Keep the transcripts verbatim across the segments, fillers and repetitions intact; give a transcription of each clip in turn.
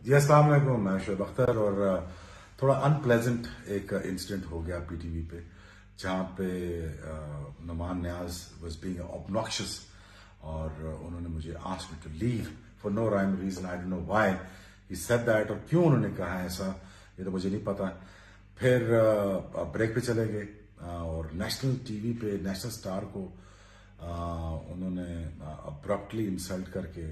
जी अस्सलाम वालेकुम। मैं शोएब अख्तर और थोड़ा अनप्लेजेंट एक इंसिडेंट हो गया पीटीवी पे, जहाँ पे Numan Niaz was being obnoxious और उन्होंने मुझे asked me to leave for no rhyme reason. I don't know why he said that, और क्यों उन्होंने कहा ऐसा ये तो मुझे नहीं पता। फिर ब्रेक पे चले गए और नेशनल टीवी पे नेशनल स्टार को उन्होंने अब्रप्टली इंसल्ट करके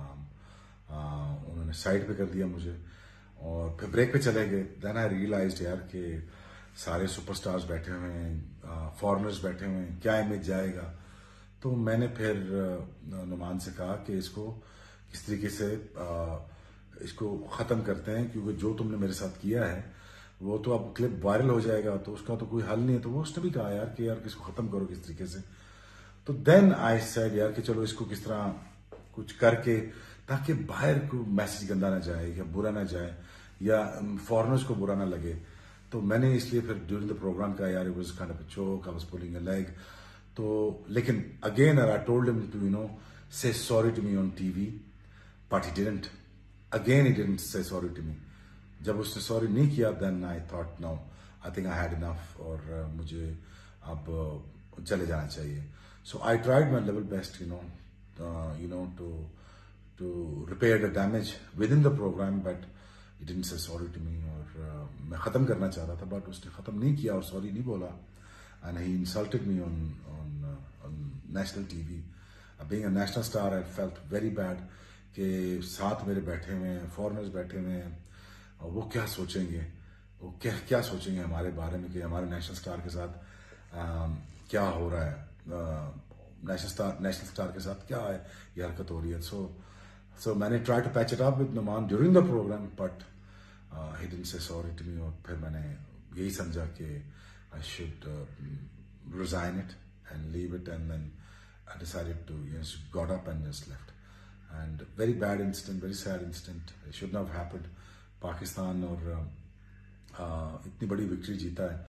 उन्होंने साइड पे कर दिया मुझे और फिर ब्रेक पे चले गए। देन आई रियलाइज्ड यार कि सारे सुपरस्टार्स बैठे हुए हैं, फॉरेनर्स बैठे हुए हैं, क्या इमेज जाएगा। तो मैंने फिर नुमान से कहा कि इसको किस तरीके से इसको ख़त्म करते हैं, क्योंकि जो तुमने मेरे साथ किया है वो तो अब क्लिप वायरल हो जाएगा, तो उसका तो कोई हल नहीं है। तो वो उसने भी कहा यार कि यार इसको ख़त्म करो किस तरीके से। तो देन आई सेड यार कि चलो इसको किस तरह कुछ करके, ताकि बाहर को मैसेज गंदा ना जाए या बुरा ना जाए या फॉरेनर्स को बुरा ना लगे। तो मैंने इसलिए फिर ड्यूरिंग द प्रोग्राम का यार it was kind of a joke, I was pulling a leg. तो लेकिन again I told him to you know say sorry to me on TV, but he didn't. Again he didn't say sorry to me. जब उसने sorry नहीं किया then I thought no, I think I had enough और uh, मुझे अब uh, चले जाना चाहिए। So I tried my level best you no you know to to repair the damage within the program, but he didn't say sorry to me। और uh, मैं ख़त्म करना चाह रहा था बट उसने ख़त्म नहीं किया और सॉरी नहीं बोला, and he insulted me on on uh, on national T V। uh, being a national star I felt very bad कि साथ मेरे बैठे हुए हैं, फॉरेनर्स बैठे हुए हैं, और वो क्या सोचेंगे, वो क्या क्या सोचेंगे हमारे बारे में कि हमारे नेशनल स्टार के साथ uh, क्या हो रहा है, नेशनल स्टार नेशनल स्टार के साथ क्या है ये हरकत हो रही है। सो So मैंने try to patch it up with Numan during the program, but uh, he didn't say sorry to me। और फिर मैंने यही समझा कि I should uh, resign it and leave it, and then I decided to you know, just got up and just left। And very bad incident, very sad incident। It shouldn't have happened। Pakistan और uh, uh, इतनी बड़ी victory जीता है।